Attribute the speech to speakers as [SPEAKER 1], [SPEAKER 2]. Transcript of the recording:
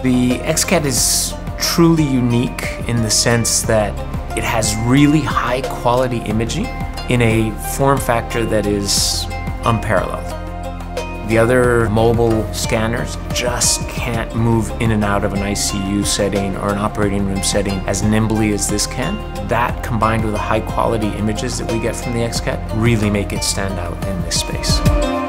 [SPEAKER 1] The xCAT is truly unique in the sense that it has really high quality imaging in a form factor that is unparalleled. The other mobile scanners just can't move in and out of an ICU setting or an operating room setting as nimbly as this can. That, combined with the high quality images that we get from the xCAT, really make it stand out in this space.